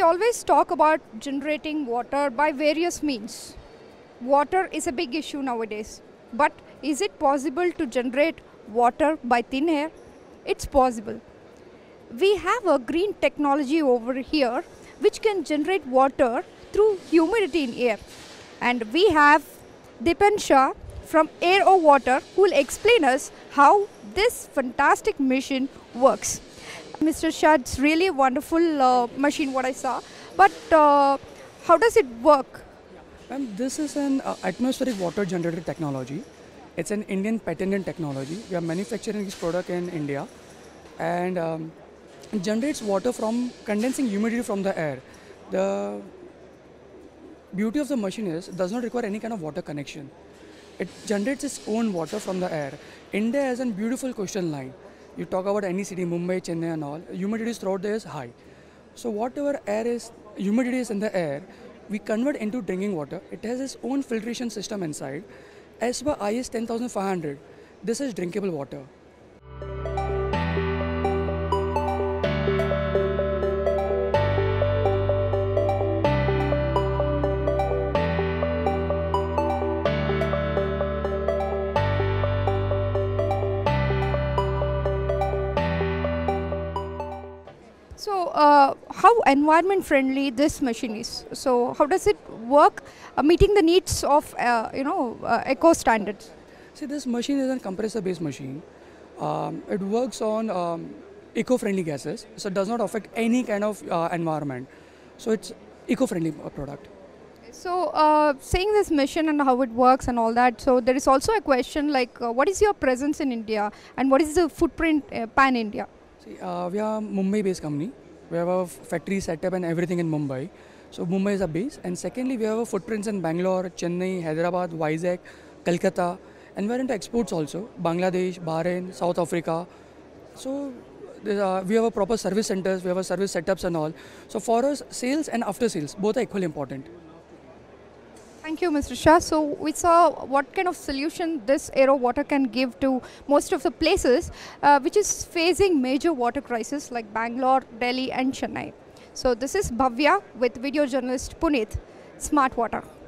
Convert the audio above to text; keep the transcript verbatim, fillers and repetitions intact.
always talk about generating water by various means. Water is a big issue nowadays. But is it possible to generate water by thin air? It's possible. We have a green technology over here which can generate water through humidity in air. And we have Dipen Shah from Air or Water who will explain us how this fantastic machine works. Mister Shah, it's really a wonderful uh, machine what I saw. But uh, how does it work? And this is an uh, atmospheric water generator technology. It's an Indian patented technology. We are manufacturing this product in India, and um, it generates water from condensing humidity from the air. The beauty of the machine is it does not require any kind of water connection. It generates its own water from the air. India has a beautiful coastal line. You talk about any city, Mumbai, Chennai and all, humidity throughout there is high. So whatever air is, humidity is in the air, we convert into drinking water. It has its own filtration system inside. As per I S ten thousand five hundred, this is drinkable water. So, uh, how environment friendly this machine is? So, how does it work, uh, meeting the needs of uh, you know uh, eco standards? See, this machine is a compressor-based machine. Um, it works on um, eco-friendly gases, so it does not affect any kind of uh, environment. So it's eco-friendly uh, product. So, uh, saying this mission and how it works and all that, so there is also a question like, uh, what is your presence in India and what is the footprint uh, pan-India? See, uh, we are a Mumbai-based company. We have a factory setup and everything in Mumbai. So Mumbai is a base. And secondly, we have a footprints in Bangalore, Chennai, Hyderabad, Vizag, Kolkata. And we are into exports also. Bangladesh, Bahrain, South Africa. So uh, we have a proper service centers, we have a service setups and all. So for us, sales and after sales, both are equally important. Thank you, Mister Shah. So we saw what kind of solution this Air or Water can give to most of the places uh, which is facing major water crisis like Bangalore, Delhi and Chennai. So this is Bhavya with video journalist Puneet, Smart Water.